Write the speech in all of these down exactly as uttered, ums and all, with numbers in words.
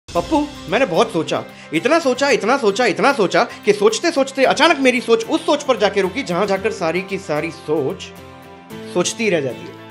पप्पू, मैंने बहुत सोचा, इतना सोचा इतना सोचा इतना सोचा कि सोचते सोचते अचानक मेरी सोच उस सोच पर जाके रुकी जहां जाकर सारी की सारी सोच सोचती रह जाती है।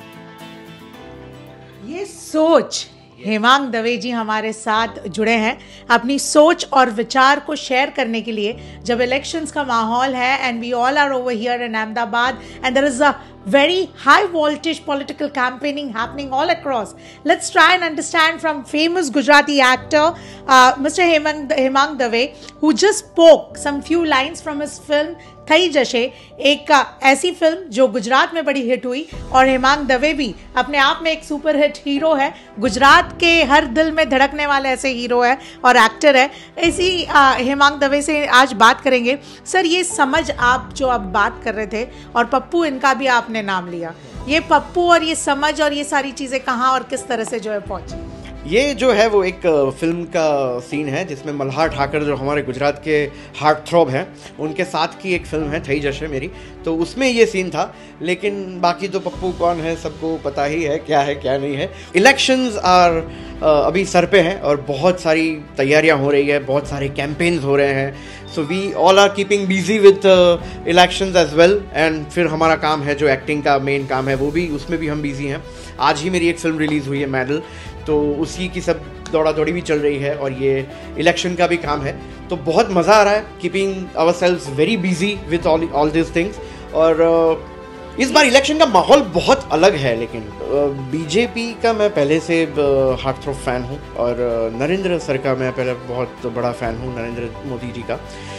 ये सोच हेमांग दवे जी हमारे साथ जुड़े हैं अपनी सोच और विचार को शेयर करने के लिए। जब इलेक्शंस का माहौल है and we all are over here in Ahmedabad and there is a very high voltage political campaigning happening all across. Let's try and understand from famous Gujarati actor uh, Mister Hemang Hemang Dave, who just spoke some few lines from his film थई जशे, एक ऐसी film जो गुजरात में बड़ी hit हुई और हेमांग दवे भी अपने आप में एक सुपर हिट हीरो है, गुजरात के हर दिल में धड़कने वाले ऐसे हीरो है और एक्टर है। इसी हेमांग दवे से आज बात करेंगे। सर, ये समझ आप जो अब बात कर रहे थे और पप्पू इनका भी आपने नाम लिया, ये पप्पू और ये समझ और ये सारी चीज़ें कहाँ और किस तरह से जो है पहुँची? ये जो है वो एक फिल्म का सीन है जिसमें मल्हार ठाकर जो हमारे गुजरात के हार्ट थ्रॉब हैं उनके साथ की एक फिल्म है थई जशे मेरी, तो उसमें ये सीन था। लेकिन बाकी तो पप्पू कौन है सबको पता ही है, क्या है क्या नहीं है। इलेक्शंस आर अभी सर पे हैं और बहुत सारी तैयारियां हो रही है, बहुत सारे कैंपेन्स हो रहे हैं। So we all are keeping busy with elections as well. And फिर हमारा काम है जो एक्टिंग का मेन काम है वो भी, उसमें भी हम बिजी हैं। आज ही मेरी एक फिल्म रिलीज़ हुई है मेडल, तो उसी की सब दौड़ा दौड़ी भी चल रही है और ये इलेक्शन का भी काम है, तो बहुत मज़ा आ रहा है। Keeping ourselves very busy with all all this things. और uh, इस बार इलेक्शन का माहौल बहुत अलग है। लेकिन बीजेपी uh, का मैं पहले से हार्ट थ्रॉब फैन हूँ और uh, नरेंद्र सर का मैं पहले बहुत बड़ा फ़ैन हूँ, नरेंद्र मोदी जी का।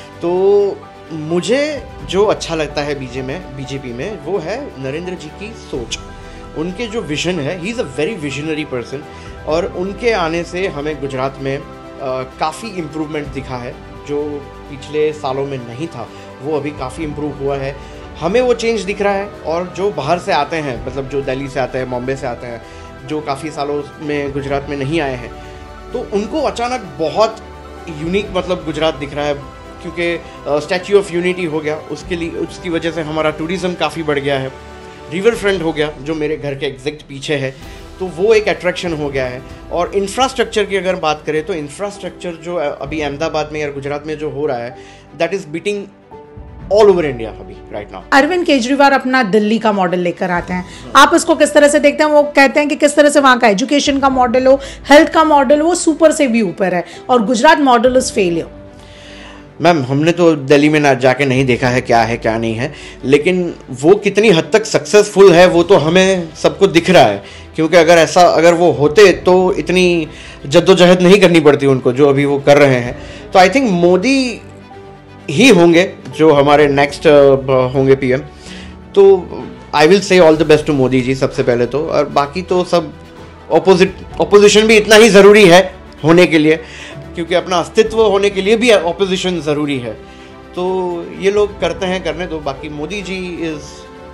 तो मुझे जो अच्छा लगता है बीजे में बीजेपी में वो है नरेंद्र जी की सोच, उनके जो विजन है। He is a very visionary person और उनके आने से हमें गुजरात में काफ़ी इम्प्रूवमेंट दिखा है जो पिछले सालों में नहीं था, वो अभी काफ़ी इम्प्रूव हुआ है। हमें वो चेंज दिख रहा है। और जो बाहर से आते हैं, मतलब जो दिल्ली से आते हैं, बॉम्बे से आते हैं, जो काफ़ी सालों में गुजरात में नहीं आए हैं, तो उनको अचानक बहुत यूनिक मतलब गुजरात दिख रहा है। क्योंकि स्टैच्यू ऑफ यूनिटी हो गया, उसके लिए उसकी वजह से हमारा टूरिज़्म काफ़ी बढ़ गया है। रिवर फ्रंट हो गया जो मेरे घर के एग्जैक्ट पीछे है, तो वो एक अट्रैक्शन हो गया है। और इंफ्रास्ट्रक्चर की अगर बात करें तो इंफ्रास्ट्रक्चर जो अभी अहमदाबाद में या गुजरात में जो हो रहा है, that is beating all over India अभी राइट नाउ। अरविंद केजरीवाल अपना दिल्ली का मॉडल लेकर आते हैं, आप इसको किस तरह से देखते हैं? वो कहते हैं कि किस तरह से वहाँ का एजुकेशन का मॉडल हो, हेल्थ का मॉडल हो, सुपर से भी ऊपर है और Gujarat model is failure. Ma'am, हमने तो दिल्ली में ना जाके नहीं देखा है क्या है क्या नहीं है, लेकिन वो कितनी हद तक सक्सेसफुल है वो तो हमें सबको दिख रहा है। क्योंकि अगर ऐसा अगर वो होते तो इतनी जद्दोजहद नहीं करनी पड़ती उनको जो अभी वो कर रहे हैं। तो आई थिंक मोदी ही होंगे जो हमारे नेक्स्ट होंगे पीएम। तो I will say all the best to Modi ji सबसे पहले तो। और बाकी तो सब ऑपोजिट ऑपोजिशन भी इतना ही ज़रूरी है होने के लिए, क्योंकि अपना अस्तित्व होने के लिए भी ऑपोजिशन ज़रूरी है। तो ये लोग करते हैं, करने दो। बाकी Modi ji is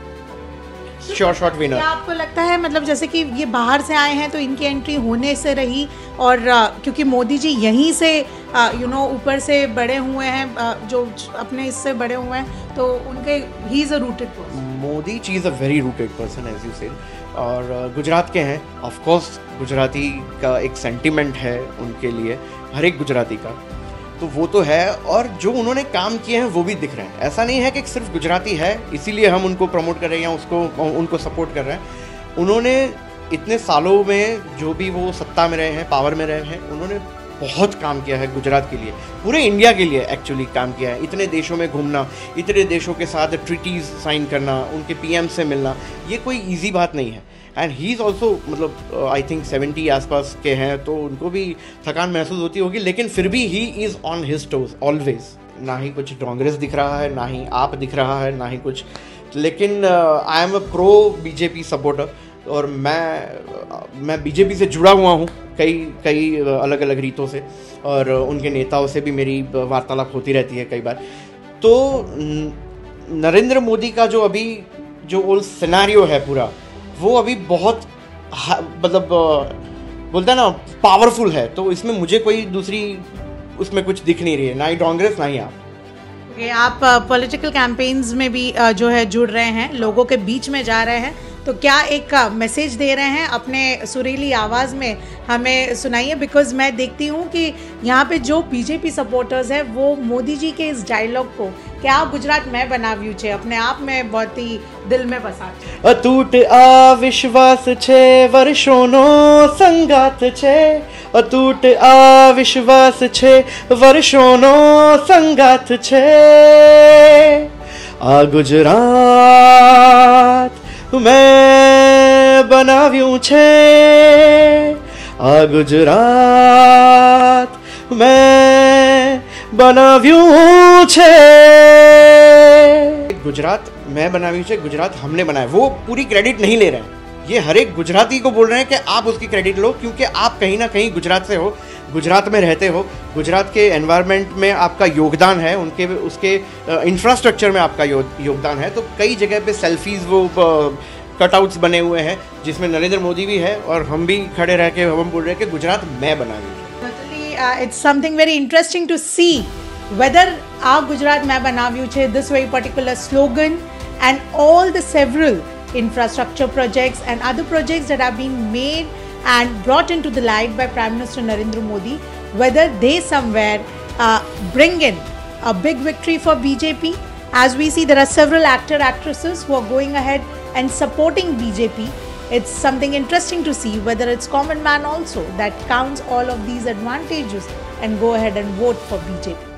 sure shot winner. क्या आपको लगता है, मतलब जैसे कि ये बाहर से आए हैं तो इनकी एंट्री होने से रही और uh, क्योंकि मोदी जी यहीं से यू नो ऊपर से बड़े हुए हैं, uh, जो अपने इससे बड़े हुए हैं, तो उनके he is a rooted person. Modi ji is a very rooted person as you said, और गुजरात के हैं। ऑफ कोर्स गुजराती का एक सेंटिमेंट है उनके लिए, हर एक गुजराती का, तो वो तो है। और जो उन्होंने काम किए हैं वो भी दिख रहे हैं। ऐसा नहीं है कि सिर्फ गुजराती है इसीलिए हम उनको प्रमोट कर रहे हैं या उसको उनको सपोर्ट कर रहे हैं। उन्होंने इतने सालों में जो भी वो सत्ता में रहे हैं, पावर में रहे हैं, उन्होंने बहुत काम किया है गुजरात के लिए, पूरे इंडिया के लिए एक्चुअली काम किया है। इतने देशों में घूमना, इतने देशों के साथ ट्रीटीज़ साइन करना, उनके पीएम से मिलना, ये कोई इजी बात नहीं है। एंड ही इज़ ऑल्सो मतलब आई थिंक सेवेंटी आसपास के हैं, तो उनको भी थकान महसूस होती होगी, लेकिन फिर भी he is on his toes always. ना ही कुछ कांग्रेस दिख रहा है, ना ही आप दिख रहा है, ना ही कुछ। लेकिन I am a pro BJP supporter और मैं मैं बीजेपी से जुड़ा हुआ हूँ कई कई अलग अलग रीतों से, और उनके नेताओं से भी मेरी वार्तालाप होती रहती है कई बार। तो नरेंद्र मोदी का जो अभी जो ओल्ड सिनेरियो है पूरा, वो अभी बहुत मतलब बोलता है ना पावरफुल है। तो इसमें मुझे कोई दूसरी उसमें कुछ दिख नहीं रही है, ना ही कांग्रेस ना ही आप। आप पॉलिटिकल कैंपेन्स में भी uh, जो है जुड़ रहे हैं, लोगों के बीच में जा रहे हैं, तो क्या एक मैसेज दे रहे हैं अपने सुरीली आवाज़ में, हमें सुनाइए। बिकॉज मैं देखती हूँ कि यहाँ पे जो बीजेपी सपोर्टर्स हैं वो मोदी जी के इस डायलॉग को क्या गुजरात में बनाव्यू छे अपने आप में बहुत ही दिल में बसा छे। अतूट आ विश्वास छे वर्षोनो संगात छे, अतूट आ विश्वास छे वर्षोनो संगात छे, आ गुजरात मैं बनाव्યું છે, આ ગુજરાત मैं बनाव्યું છે। गुजरात मैं बनाव्યું છે, गुजरात हमने बनाया, वो पूरी क्रेडिट नहीं ले रहे हैं। ये हर एक गुजराती को बोल रहे हैं कि आप उसकी क्रेडिट लो, क्योंकि आप कहीं ना कहीं गुजरात से हो, गुजरात में रहते हो, गुजरात के एनवायरनमेंट में आपका योगदान है, उनके उसके इंफ्रास्ट्रक्चर में आपका योगदान है। तो कई जगह पे सेल्फीज वो कटआउट्स बने हुए हैं जिसमें नरेंद्र मोदी भी है और हम भी खड़े रह के हम बोल रहे हैं कि गुजरात मैं बना रही हूँ। It's something very interesting to see whether our Gujarat मैं बनाव्યું છે, this very particular slogan and all the several infrastructure projects and other projects that have been made and brought into the light by Prime Minister Narendra Modi, whether they somewhere uh, bring in a big victory for B J P. As we see, there are several actor actresses who are going ahead and supporting B J P. It's something interesting to see whether it's common man also that counts all of these advantages and go ahead and vote for B J P.